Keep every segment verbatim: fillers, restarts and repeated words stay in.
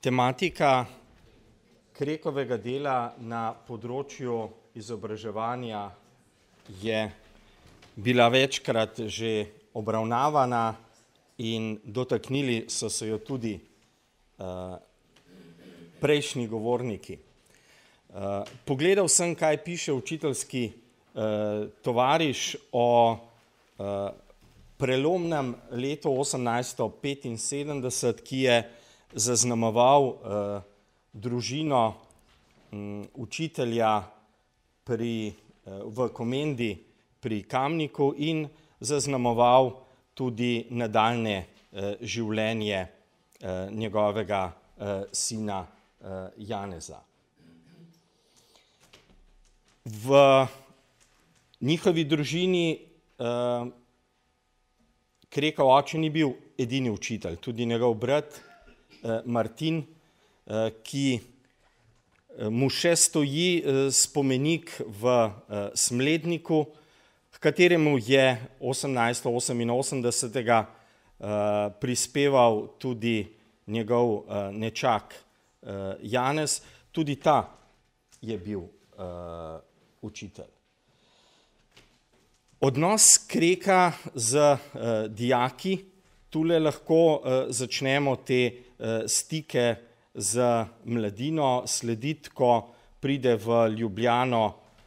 Tematika Krekovega dela na področju izobraževanja je bila večkrat že obravnavana in dotaknili so se jo tudi uh, prejšnji govorniki. Uh, pogledal sem, kaj piše učiteljski uh, tovariš o uh, prelomnem letu osemnajststo petinsedemdeset, ki je zaznamoval uh, družino um, učitelja pri, uh, v Komendi pri Kamniku in zaznamoval tudi nadaljnje uh, življenje uh, njegovega uh, sina uh, Janeza. V njihovi družini uh, Krekov oče ni bil edini učitelj, tudi njegov brat uh, Martin, uh, ki mu še stoji uh, spomenik v uh, Smledniku, v kateremu je osemnajststo oseminosemdeset uh, prispeval tudi njegov uh, nečak uh, Janez, tudi ta je bil uh, učitelj. Odnos Kreka z uh, dijaki, tule lahko uh, začnemo te uh, stike z mladino slediti, ko pride v Ljubljano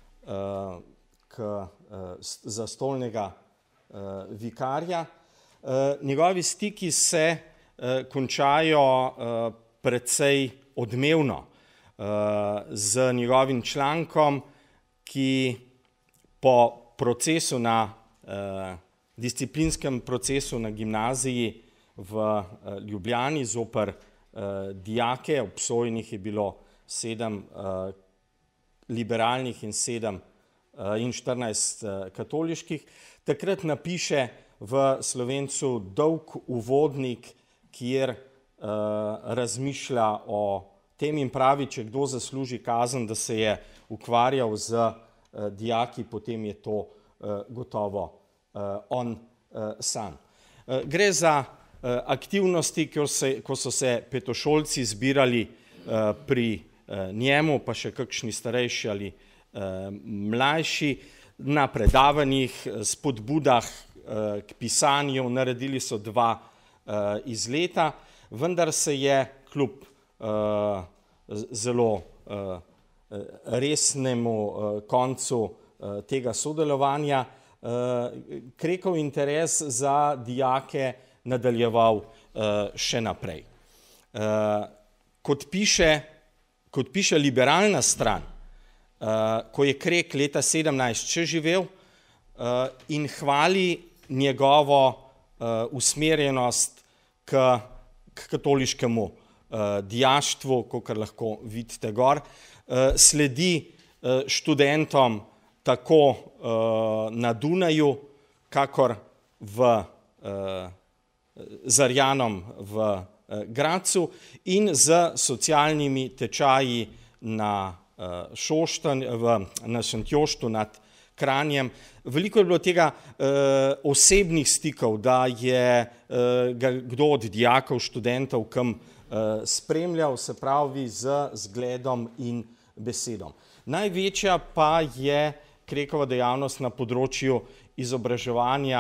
uh, k uh, zastolnega uh, vikarja. Uh, njegovi stiki se uh, končajo uh, precej odmevno uh, z njegovim člankom, ki po procesu na uh, disciplinskem procesu na gimnaziji v uh, Ljubljani zoper uh, dijake, obsojenih je bilo sedem uh, liberalnih in sedem uh, in štirinajst uh, katoliških. Takrat napiše v Slovencu dolg uvodnik, kjer uh, razmišlja o tem in pravi, če kdo zasluži kazen, da se je ukvarjal z dijaki, potem je to uh, gotovo uh, on uh, sam. Uh, gre za uh, aktivnosti, ko, se, ko so se petošolci zbirali uh, pri uh, njemu, pa še kakšni starejši ali uh, mlajši, na predavanjih, spodbudah uh, k pisanju, naredili so dva uh, izleta, vendar se je kljub uh, zelo uh, resnemu uh, koncu uh, tega sodelovanja uh, Krekov interes za dijake nadaljeval uh, še naprej. Uh, kot piše, kot piše liberalna stran, uh, ko je Krek leta sedemnajst še živel uh, in hvali njegovo uh, usmerjenost k, k katoliškemu uh, dijaštvu, kakor lahko vidite gor, Uh, sledi uh, študentom tako uh, na Dunaju, kakor v uh, Zarjanom v uh, Gradcu in z socialnimi tečaji na uh, Šoštanj, v, na Šentjoštu nad Kranjem. Veliko je bilo tega uh, osebnih stikov, da je uh, ga kdo od dijakov, študentov kam uh, spremljal, se pravi z zgledom in besedom. Največja pa je Krekova dejavnost na področju izobraževanja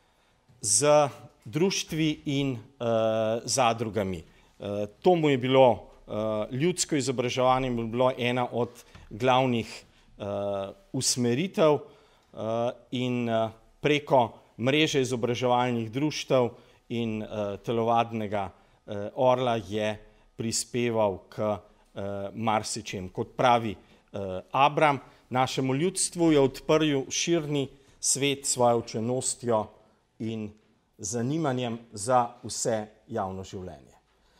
z društvi in uh, zadrugami. Uh, to mu je bilo uh, ljudsko izobraževanje, mu je bilo ena od glavnih uh, usmeritev uh, in uh, preko mreže izobraževalnih društev in uh, telovadnega uh, orla je prispeval k Uh, marsičem. Kot pravi uh, Abram, našemu ljudstvu je odprl širni svet svojo učenostjo in zanimanjem za vse javno življenje.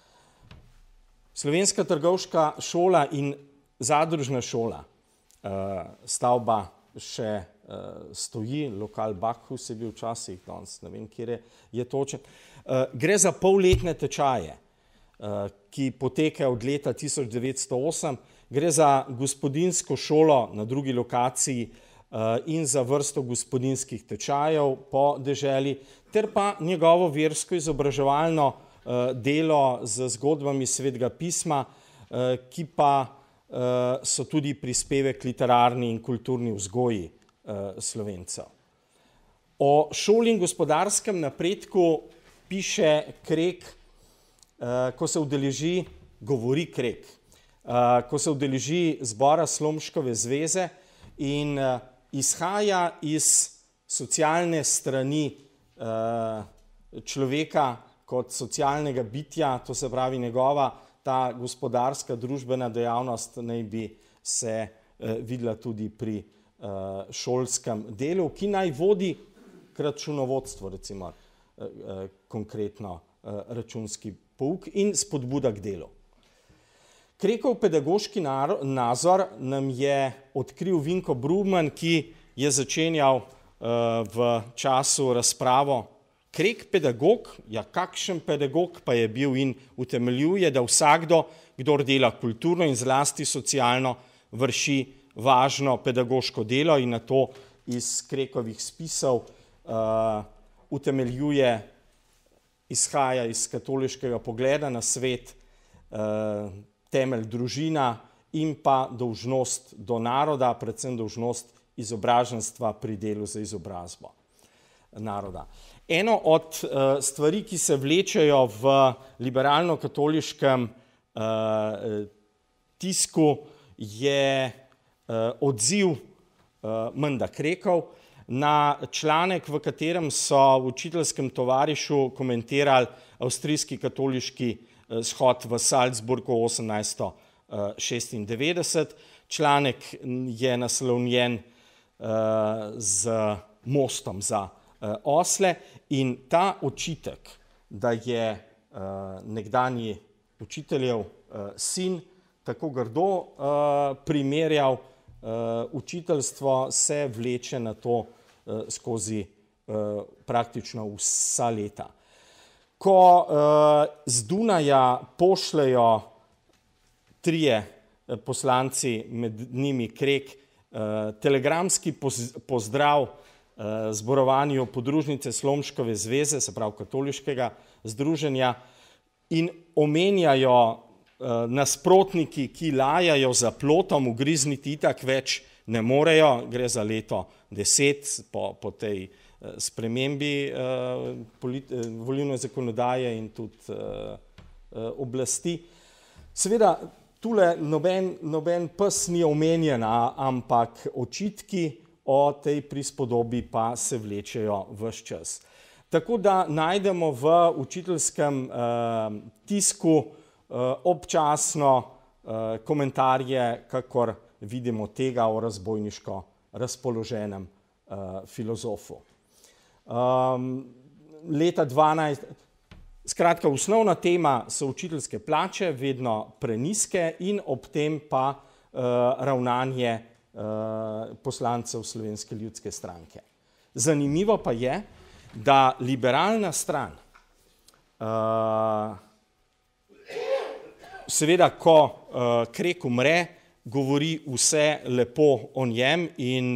Slovenska trgovška šola in zadružna šola, uh, stavba še uh, stoji, lokal Bakhus je bil včasih, danes ne vem, kjer je, je točen. Uh, gre za polletne tečaje, ki poteka od leta tisoč devetsto osem, gre za gospodinjsko šolo na drugi lokaciji in za vrsto gospodinjskih tečajev po deželi, ter pa njegovo versko izobraževalno delo z zgodbami Svetega pisma, ki pa so tudi prispevek literarni in kulturni vzgoji Slovencev. O šoli in gospodarskem napredku piše Krek, ko se udeleži, govori Krek, ko se udeleži zbora Slomškove zveze in izhaja iz socialne strani človeka kot socialnega bitja, to se pravi njegova ta gospodarska družbena dejavnost naj bi se videla tudi pri šolskem delu, ki naj vodi k računovodstvu, recimo konkretno računski pouk in spodbuda k delu. Krekov pedagoški nazor nam je odkril Vinko Brugman, ki je začenjal v času razpravo. Krek pedagog, ja kakšen pedagog pa je bil in utemeljuje, da vsakdo, kdor dela kulturno in zlasti socialno, vrši važno pedagoško delo in na to iz Krekovih spisov uh, utemeljuje, izhaja iz katoliškega pogleda na svet, uh, temelj družina in pa dolžnost do naroda, predvsem dolžnost izobraženstva pri delu za izobrazbo naroda. Eno od uh, stvari, ki se vlečejo v liberalno-katoliškem uh, tisku, je uh, odziv uh, menda Krekov na članek, v katerem so v učiteljskem tovarišu komentirali avstrijski katoliški uh, shod v Salzburgu osemnajststo šestindevetdeset. Članek je naslovljen uh, z mostom za osle in ta očitek, da je uh, nekdanji učiteljev uh, sin tako grdo uh, primerjal uh, učiteljstvo, se vleče na to uh, skozi uh, praktično vsa leta. Ko uh, z Dunaja pošljajo trije poslanci, med njimi Krek, uh, telegramski poz, pozdrav zborovanju podružnice Slomškove zveze, se pravi katoliškega združenja, in omenjajo nasprotniki, ki lajajo za plotom, ugrizniti itak več ne morejo, gre za leto deset po, po tej spremembi volilne zakonodaje in tudi oblasti. Seveda, tule noben, noben pes ni omenjena, ampak očitki o tej prispodobi pa se vlečejo ves čas. Tako da najdemo v učiteljskem eh, tisku eh, občasno eh, komentarje, kakor vidimo tega o razbojniško razpoloženem eh, filozofu. Um, leta dvanajst, skratka, osnovna tema so učiteljske plače, vedno preniske in ob tem pa eh, ravnanje poslancev Slovenske ljudske stranke. Zanimivo pa je, da liberalna stran, seveda, ko Krek umre, govori vse lepo o njem in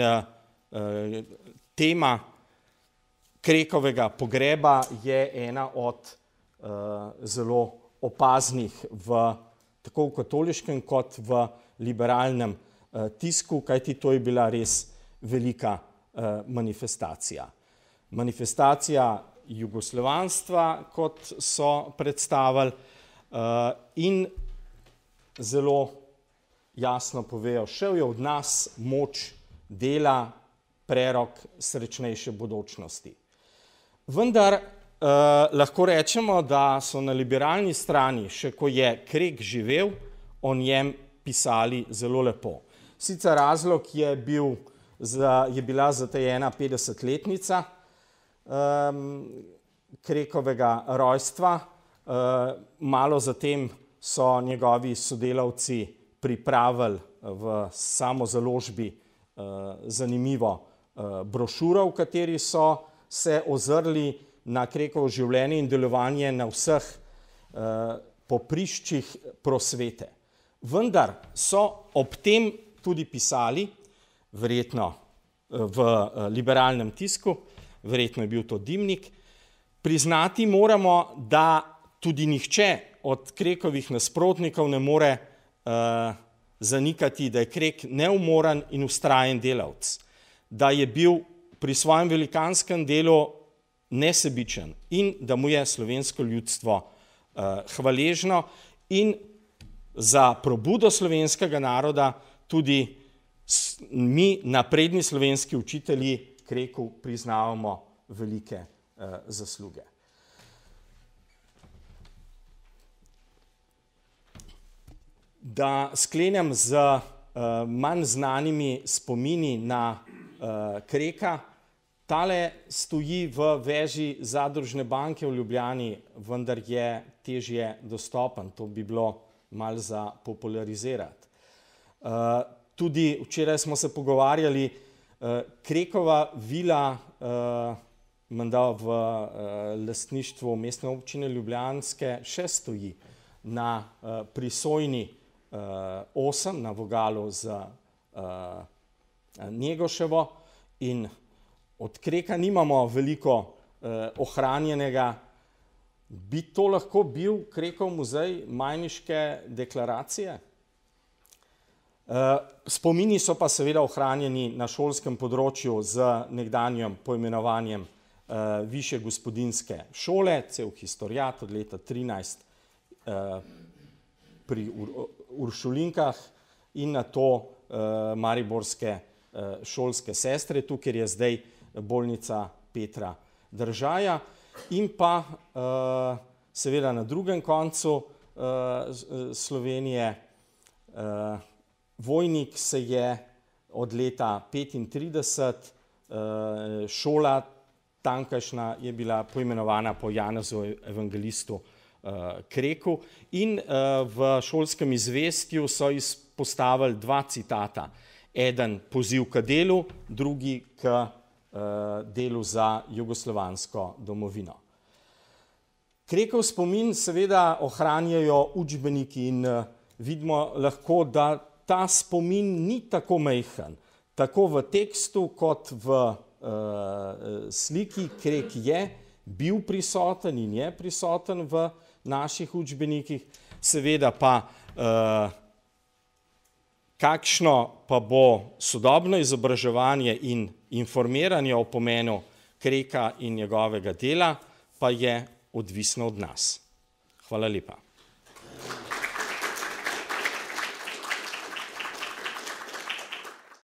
tema Krekovega pogreba je ena od zelo opaznih v tako v katoliškem kot v liberalnem tisku, kajti to je bila res velika uh, manifestacija. Manifestacija jugoslovanstva, kot so predstavili, uh, in zelo jasno povejo, šel je od nas moč dela, prerok srečnejše bodočnosti. Vendar uh, lahko rečemo, da so na liberalni strani, še ko je Krek živel, o njem pisali zelo lepo. Sicer razlog je, bil za, je bila zatajena petdesetletnica um, Krekovega rojstva. Uh, malo zatem so njegovi sodelavci pripravili v samozaložbi uh, zanimivo uh, brošuro, v kateri so se ozrli na Krekovo življenje in delovanje na vseh uh, popriščih prosvete. Vendar so ob tem tudi pisali, verjetno v liberalnem tisku, verjetno je bil to Dimnik, priznati moramo, da tudi nihče od Krekovih nasprotnikov ne more uh, zanikati, da je Krek neumoren in vztrajen delavec, da je bil pri svojem velikanskem delu nesebičen in da mu je slovensko ljudstvo uh, hvaležno in za probudo slovenskega naroda tudi mi, napredni slovenski učitelji, Kreku priznavamo velike uh, zasluge. Da sklenem z uh, manj znanimi spomini na uh, Kreka. Tale stoji v veži Zadružne banke v Ljubljani, vendar je težje dostopen. To bi bilo malo za popularizirati. Uh, tudi včeraj smo se pogovarjali, uh, Krekova vila, uh, menda v uh, lastništvu Mestne občine Ljubljanske, še stoji na uh, Prisojni osem, na vogalu z uh, Njegoševo, in od Kreka nimamo veliko uh, ohranjenega. Bi to lahko bil Krekov muzej Majniške deklaracije? Uh, spomini so pa seveda ohranjeni na šolskem področju z nekdanjim poimenovanjem uh, Višje gospodinjske šole, cel historiat od leta trinajst uh, pri Uršulinkah in na to uh, mariborske uh, šolske sestre, tu, kjer je zdaj bolnica Petra Držaja, in pa uh, seveda na drugem koncu uh, Slovenije uh, Vojnik se je od leta petintrideset, uh, šola tamkajšnja je bila poimenovana po Janezu evangelistu Kreku, in v šolskem izvestju so izpostavili dva citata. Eden poziv k delu, drugi k delu za jugoslovansko domovino. Krekov spomin seveda ohranjajo učbeniki in vidimo lahko, da ta spomin ni tako majhen. Tako v tekstu kot v sliki Krek je bil prisoten in je prisoten v naših učbenikih, seveda pa uh, kakšno pa bo sodobno izobraževanje in informiranje o pomenu Kreka in njegovega dela, pa je odvisno od nas. Hvala lepa.